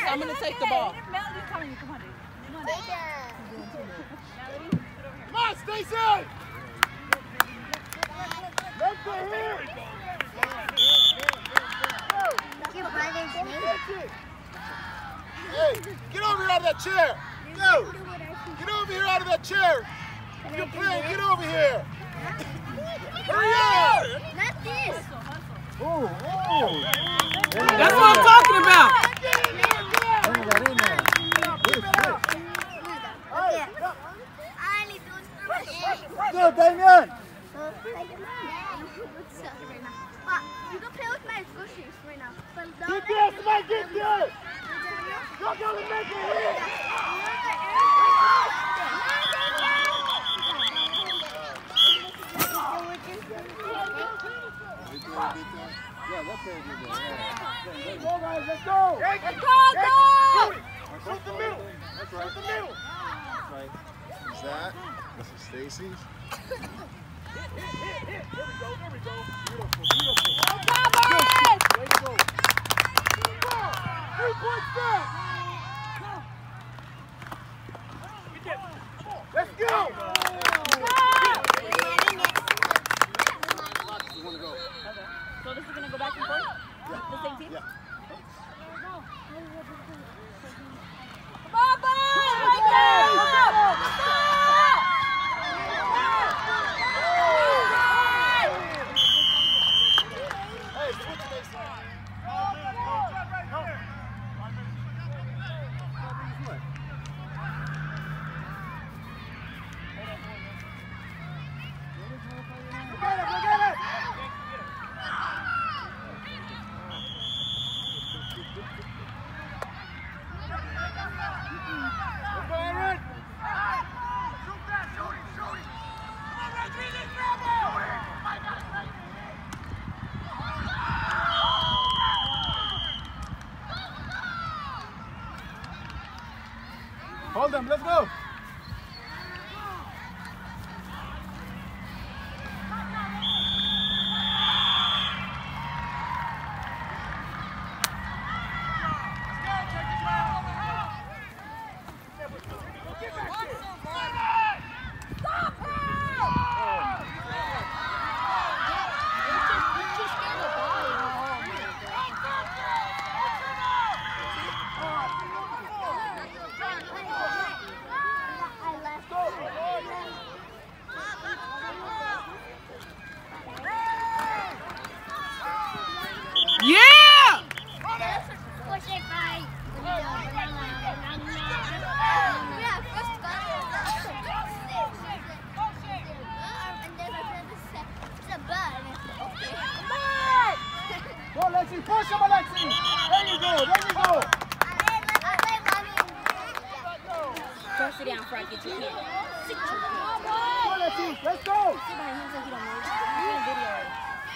I'm gonna take the ball. Come on, Stacy! Let's go here! Hey, get over here out of that chair! Go! Get over here out of that chair! You're playing, get over here! Hurry up! Not this! That's what I'm talking about! Go, Damien! You can play with my groceries right now. Get there! Somebody get there! Y'all gotta make it here! Yeah, let's go. Go, guys, let's go! Let's go! Shoot the middle! That's right. Shoot the middle! That's right. Who's that? This is Stacy's. Here we go. Beautiful. Way to go. 3-point step. Let's go. You want to go? So this is going to go back and forth? Yeah. The same team? Yeah. Baba! Hold them, let's go. Push him, Alexi! There you go! Don't sit down, Frankie. You can't. Sit down. Come on, Alexi! Let's go! Sit behind him so he don't move. You're in video already.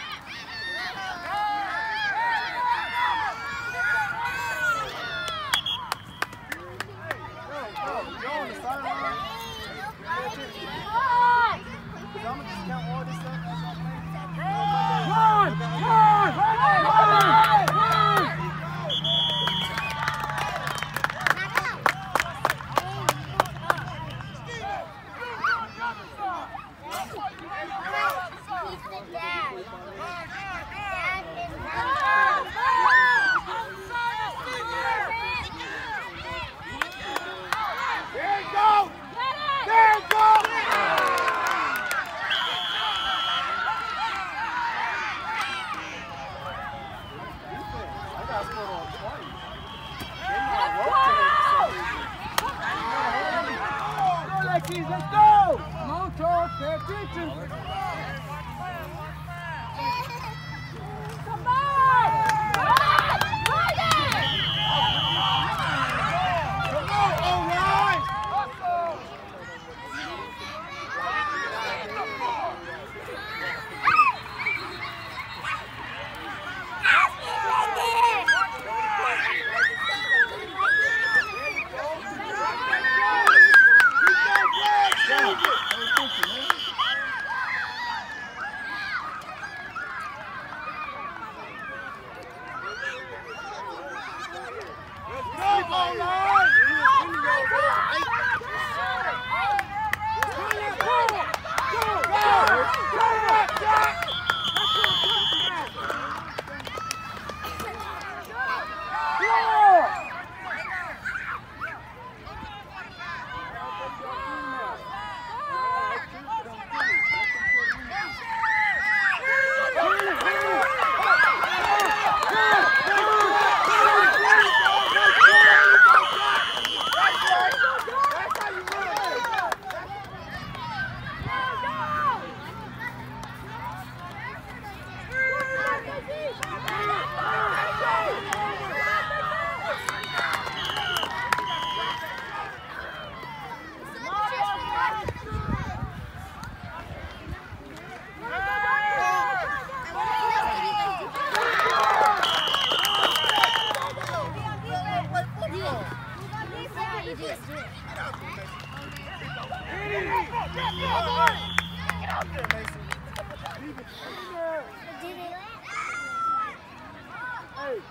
Go on the sideline. I'm going to just count all this stuff. Run! Let's go! Come on, Charles, pay attention. Come on! Come on, all right!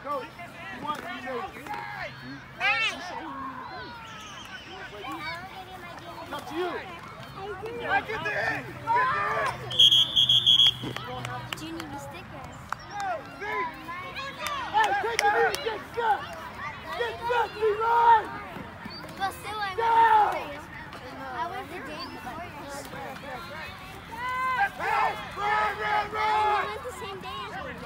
Coach, you want to It's up to you. Get the hit. Do you need me stickers? Hey, take it in. Get set. Get set, D-Line. But still, I went the day before yesterday. Run. I went the same day as me.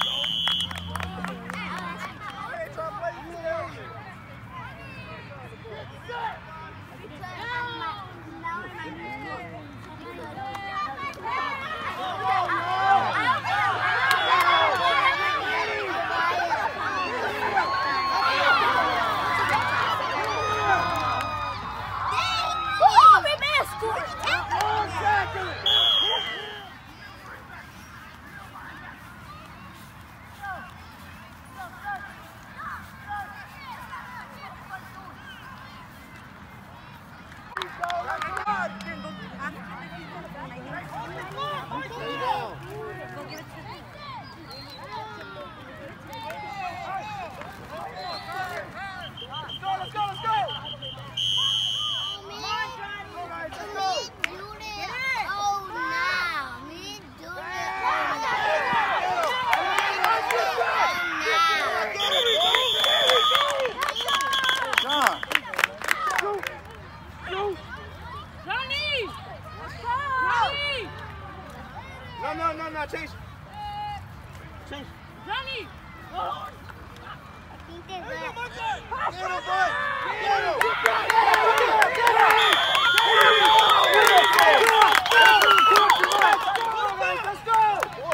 No, chase. Chase. Johnny! I think they're good. Get him, boy! Get him! Let's go!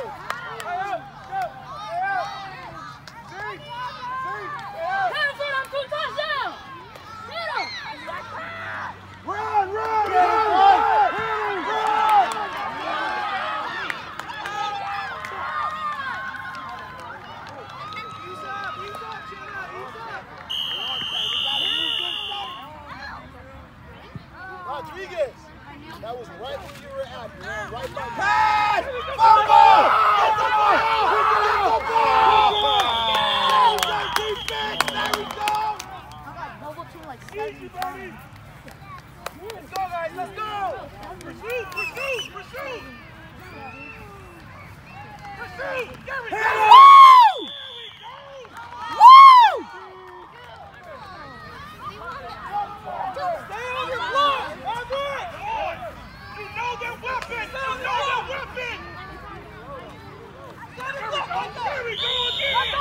Rodriguez, that was right where you were at. You ran right by pass! Fumble! Get the ball! Defense! There we go! I got double team like Easy, 7 buddy! Let's go, guys. Let's go! Pursuit! Pursuit! There we go! Stay on your block! You know that weapon! There we go again!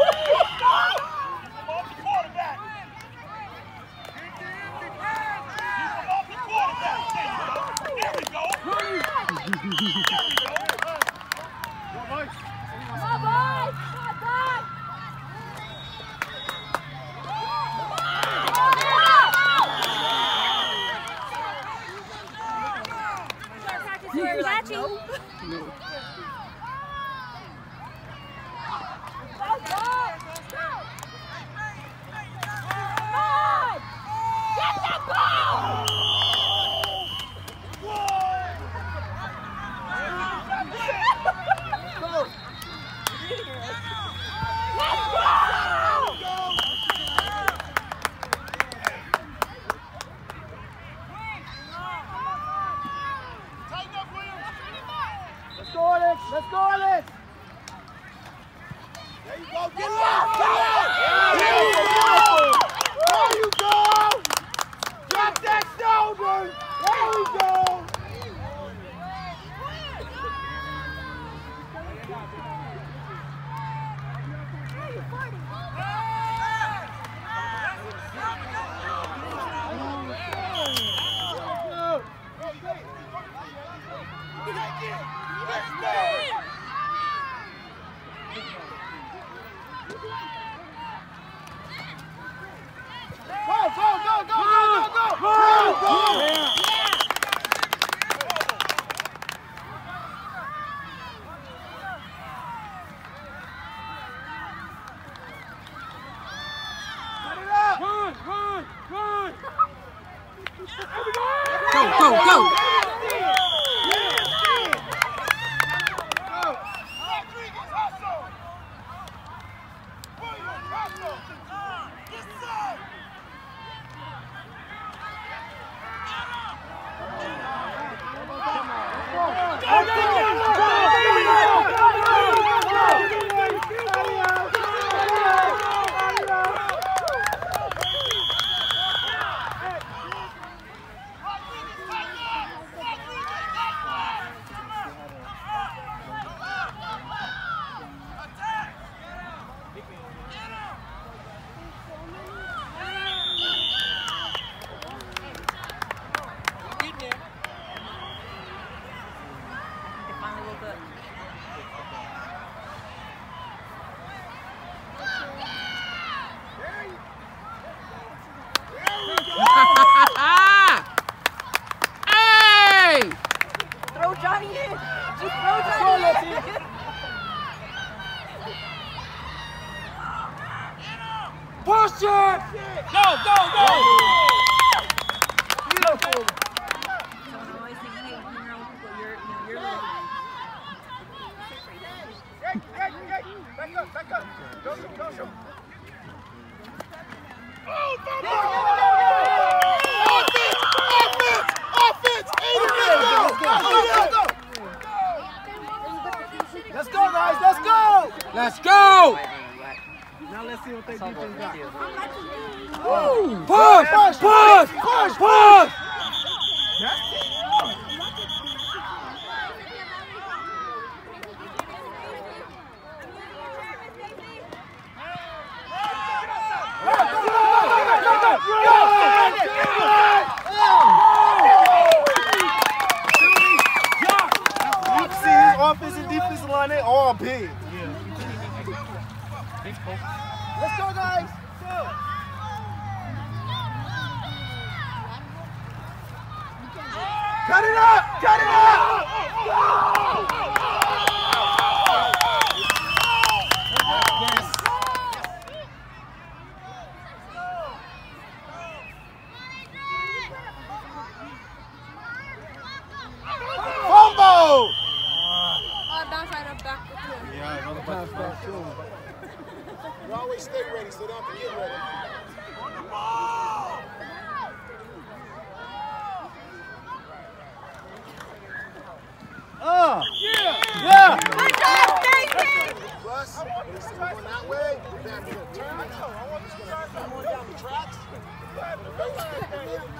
Off the quarterback! Off the quarterback! There we go! Let's go, Alex! There you go, get up! There you go! Drop that shoulder! There we go! Go! Push it! Go, go, go! Beautiful. Back up. Go. Offense! Let's go, guys. Let's go! Let's go! Now let's see what they defense got. Push! Offense and defensive line, they all big. Let's go, guys. Go. Cut it up! Fumble! You always stay ready, so don't have to get ready. Yeah! Good job, Stacy! Russ, when it's going that way, you're going to turn. He's going to come on down the tracks.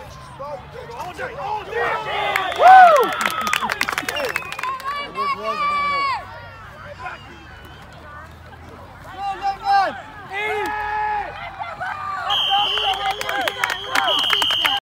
All day! Woo!